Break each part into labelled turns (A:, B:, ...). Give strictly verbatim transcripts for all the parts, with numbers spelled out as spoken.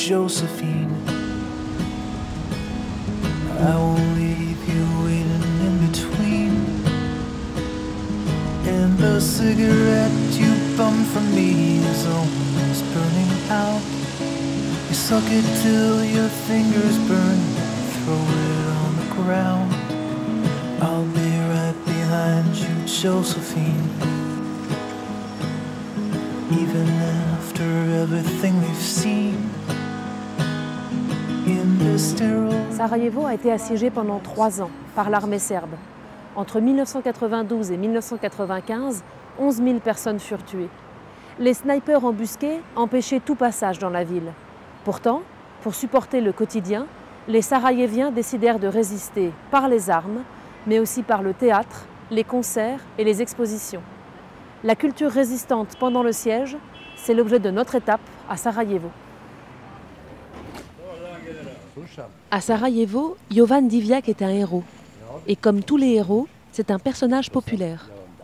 A: Josephine. I won't leave you waiting in between. And the cigarette you bummed from me is almost burning out. You suck it till your fingers burn, throw it on the ground. I'll be right behind you, Josephine. Even after everything we've seen in the sterile...
B: Sarajevo a été assiégé pendant trois ans par l'armée serbe. Entre mille neuf cent quatre-vingt-douze et mille neuf cent quatre-vingt-quinze, onze mille personnes furent tuées. Les snipers embusqués empêchaient tout passage dans la ville. Pourtant, pour supporter le quotidien, les Sarajeviens décidèrent de résister par les armes, mais aussi par le théâtre, les concerts et les expositions. La culture résistante pendant le siège, c'est l'objet de notre étape à Sarajevo. À Sarajevo, Jovan Divjak est un héros. Et comme tous les héros, c'est un personnage populaire.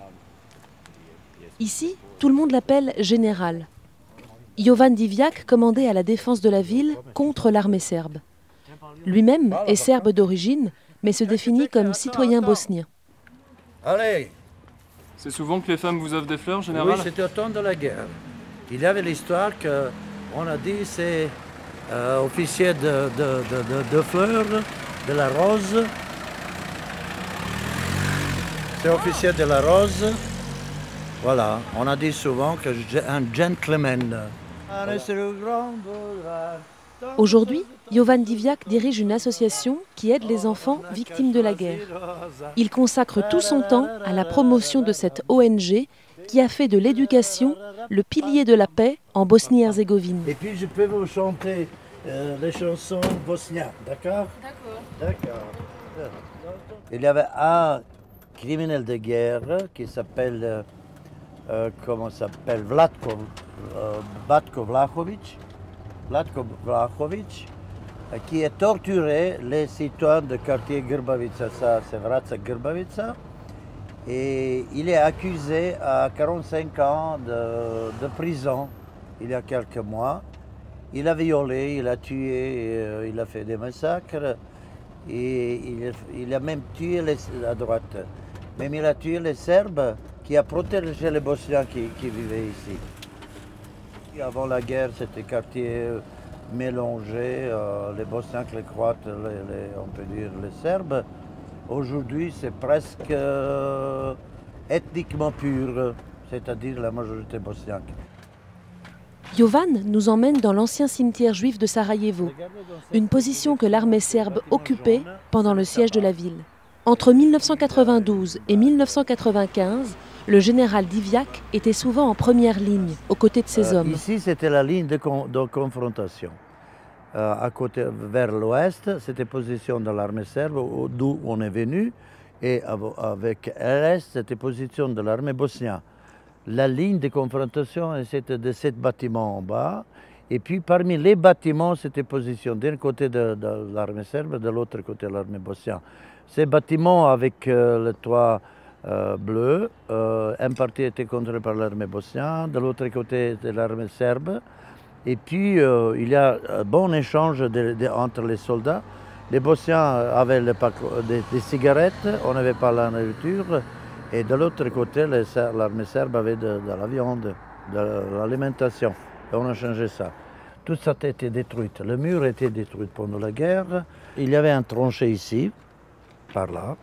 B: Ici, tout le monde l'appelle général. Jovan Divjak commandait à la défense de la ville contre l'armée serbe. Lui-même est serbe d'origine, mais se définit comme citoyen bosnien.
C: Allez!
D: C'est souvent que les femmes vous offrent des fleurs, général?
C: Oui, c'était au temps de la guerre. Il y avait l'histoire qu'on a dit c'est euh, officier de, de, de, de, de fleurs, de la rose. C'est officier de la rose. Voilà, on a dit souvent que un gentleman.
B: Aujourd'hui, Jovan Divjak dirige une association qui aide les enfants victimes de la guerre. Il consacre tout son temps à la promotion de cette O N G qui a fait de l'éducation le pilier de la paix en Bosnie-Herzégovine.
C: Et puis je peux vous chanter euh, les chansons bosniennes, d'accord? D'accord. D'accord. Il y avait un criminel de guerre qui s'appelle, euh, comment s'appelle, Vlatko, euh, Vlatko Vlahovic. Vlatko Vlahovic, qui a torturé les citoyens du quartier Grbavica, ça c'est Vraca Grbavica, et il est accusé à quarante-cinq ans de, de prison il y a quelques mois. Il a violé, il a tué, il a fait des massacres, et il, il a même tué les, la droite. Même il a tué les Serbes qui a protégé les Bosniens qui, qui vivaient ici. Avant la guerre, c'était quartier mélangé, euh, les Bosniaques, les Croates, les, les, on peut dire les Serbes. Aujourd'hui, c'est presque euh, ethniquement pur, c'est-à-dire la majorité bosniaque.
B: Jovan nous emmène dans l'ancien cimetière juif de Sarajevo, une position que l'armée serbe occupait pendant le siège de la ville. Entre mille neuf cent quatre-vingt-douze et mille neuf cent quatre-vingt-quinze, le général Divjak était souvent en première ligne, aux côtés de ses
C: euh,
B: hommes.
C: Ici, c'était la ligne de, con de confrontation. Euh, à côté, vers l'ouest, c'était position de l'armée serbe, d'où on est venu, et avec l'est, c'était position de l'armée bosnienne. La ligne de confrontation, c'était de sept bâtiments en bas, et puis parmi les bâtiments, c'était position d'un côté de, de l'armée serbe, de l'autre côté de l'armée bosnienne. Ces bâtiments avec euh, le toit Euh, bleu, euh, un parti était contrôlé par l'armée bosnienne, de l'autre côté de l'armée serbe. Et puis euh, il y a un bon échange de, de, entre les soldats. Les Bosniens avaient le des, des cigarettes, on n'avait pas la nourriture. Et de l'autre côté, l'armée serbe avait de, de la viande, de l'alimentation. Et on a changé ça. Tout ça a été détruit. Le mur a été détruit pendant la guerre. Il y avait un tranché ici, par là.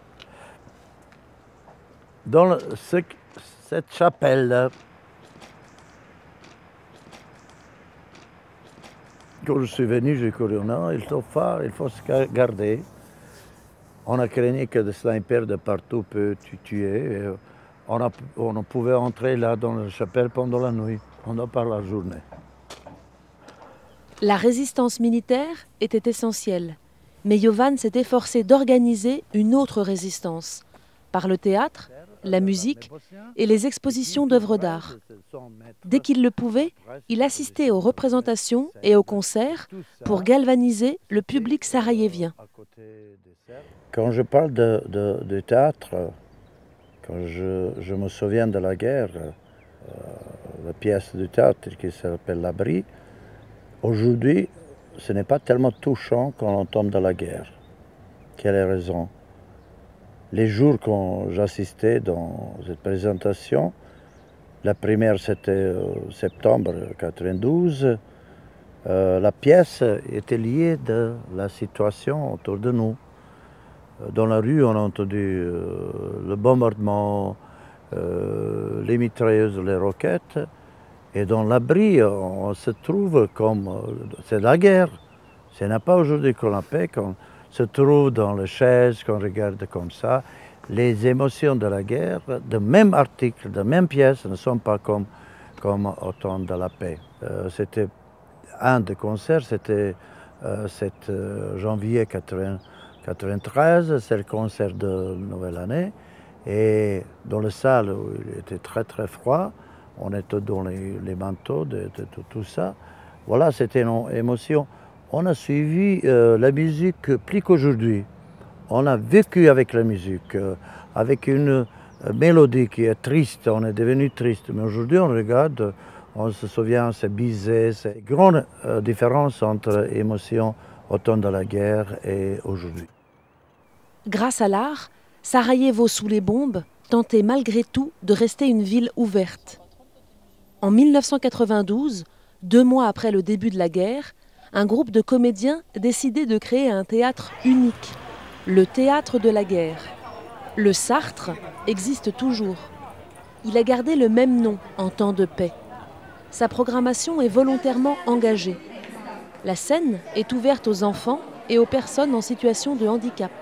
C: Dans le, ce, cette chapelle, quand je suis venu, j'ai couru, non, il faut faire, il faut se garder. On a craigné que des snipers de partout peuvent tuer. On, a, on pouvait entrer là dans la chapelle pendant la nuit, pendant par la journée.
B: La résistance militaire était essentielle, mais Jovan s'est efforcé d'organiser une autre résistance, par le théâtre, la musique et les expositions d'œuvres d'art. Dès qu'il le pouvait, il assistait aux représentations et aux concerts pour galvaniser le public sarajevien.
C: Quand je parle de, de, de théâtre, quand je, je me souviens de la guerre, euh, la pièce de théâtre qui s'appelle L'Abri, aujourd'hui, ce n'est pas tellement touchant quand on tombe dans la guerre. Quelle est la raison? Les jours quand j'assistais dans cette présentation, la première c'était en septembre quatre-vingt-douze, euh, la pièce était liée de la situation autour de nous. Dans la rue, on a entendu euh, le bombardement, euh, les mitrailleuses, les roquettes. Et dans l'abri, on se trouve comme... C'est la guerre. Ce n'est pas aujourd'hui qu'on la paix, qu'on se trouve dans les chaises, qu'on regarde comme ça. Les émotions de la guerre, de même article, de même pièce, ne sont pas comme, comme au temps de la paix. Euh, c'était un des concerts, c'était euh, sept janvier quatre-vingt-treize, c'est le concert de Nouvelle Année. Et dans la salle où il était très très froid, on était dans les, les manteaux, de, de, de tout ça. Voilà, c'était une émotion. On a suivi euh, la musique plus qu'aujourd'hui. On a vécu avec la musique, euh, avec une euh, mélodie qui est triste, on est devenu triste. Mais aujourd'hui, on regarde, on se souvient, c'est Bizet, c'est une grande euh, différence entre émotions au temps de la guerre et aujourd'hui.
B: Grâce à l'art, Sarajevo sous les bombes tentait malgré tout de rester une ville ouverte. En mille neuf cent quatre-vingt-douze, deux mois après le début de la guerre, un groupe de comédiens décidait de créer un théâtre unique, le Théâtre de la guerre. Le Sartre existe toujours. Il a gardé le même nom en temps de paix. Sa programmation est volontairement engagée. La scène est ouverte aux enfants et aux personnes en situation de handicap.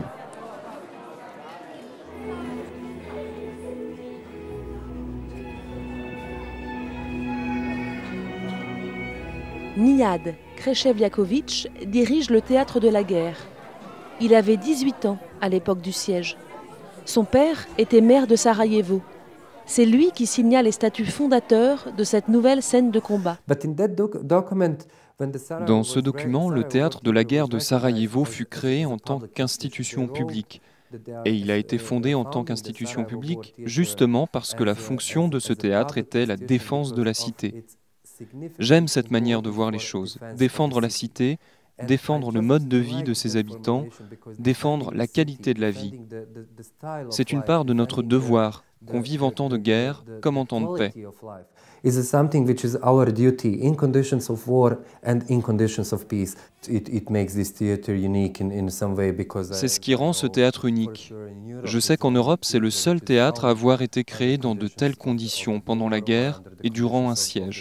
B: Nijad Kreševljaković dirige le Théâtre de la guerre. Il avait dix-huit ans à l'époque du siège. Son père était maire de Sarajevo. C'est lui qui signa les statuts fondateurs de cette nouvelle scène de combat.
D: Dans ce document, le Théâtre de la guerre de Sarajevo fut créé en tant qu'institution publique. Et il a été fondé en tant qu'institution publique justement parce que la fonction de ce théâtre était la défense de la cité. J'aime cette manière de voir les choses, défendre la cité, défendre le mode de vie de ses habitants, défendre la qualité de la vie. C'est une part de notre devoir, qu'on vive en temps de guerre comme en temps de paix.
E: Is something which is our duty in conditions of war and in conditions of peace. It, it makes this theater unique in, in some way because
D: c'est ce qui rend ce théâtre unique. Je sais qu'en Europe, c'est le seul théâtre à avoir été créé dans de telles conditions pendant la guerre et durant un siège.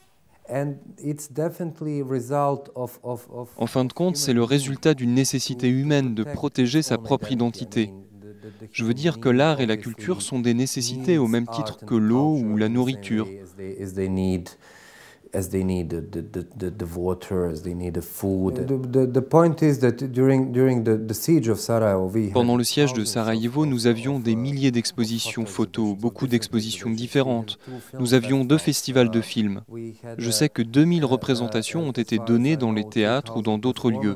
D: En fin de compte, c'est le résultat d'une nécessité humaine de protéger sa propre identité. Je veux dire que l'art et la culture sont des nécessités au même titre que l'eau ou la nourriture. Pendant le siège de Sarajevo, nous avions des milliers d'expositions photos, beaucoup d'expositions différentes. Nous avions deux festivals de films. Je sais que deux mille représentations ont été données dans les théâtres ou dans d'autres lieux.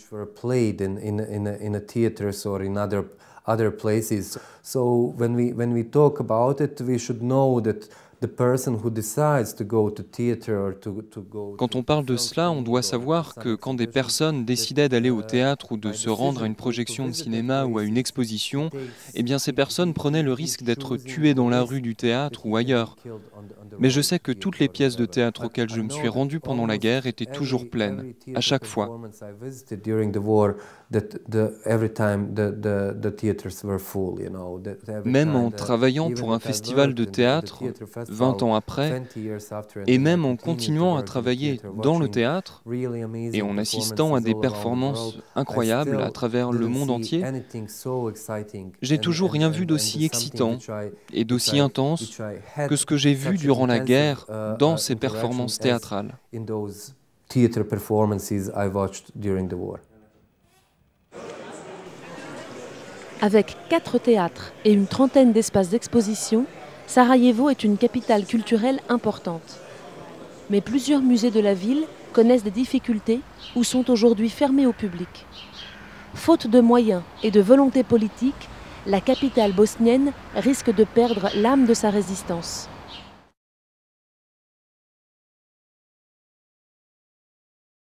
E: Other places. So when we when we talk about it, we should know that the person who decides to go to theater or to to go.
D: Quand on parle de cela, on doit savoir que quand des personnes décidaient d'aller au théâtre ou de se rendre à une projection de cinéma ou à une exposition, eh bien ces personnes prenaient le risque d'être tuées dans la rue du théâtre ou ailleurs. Mais je sais que toutes les pièces de théâtre auxquelles je me suis rendu pendant la guerre étaient toujours pleines, à chaque fois. Même en travaillant pour un festival de théâtre, vingt ans après, et même en continuant à travailler dans le théâtre, et en assistant à des performances incroyables à travers le monde entier, j'ai toujours rien vu d'aussi excitant et d'aussi intense que ce que j'ai vu durant la guerre dans ces performances théâtrales.
B: Avec quatre théâtres et une trentaine d'espaces d'exposition, Sarajevo est une capitale culturelle importante. Mais plusieurs musées de la ville connaissent des difficultés ou sont aujourd'hui fermés au public. Faute de moyens et de volonté politique, la capitale bosnienne risque de perdre l'âme de sa résistance.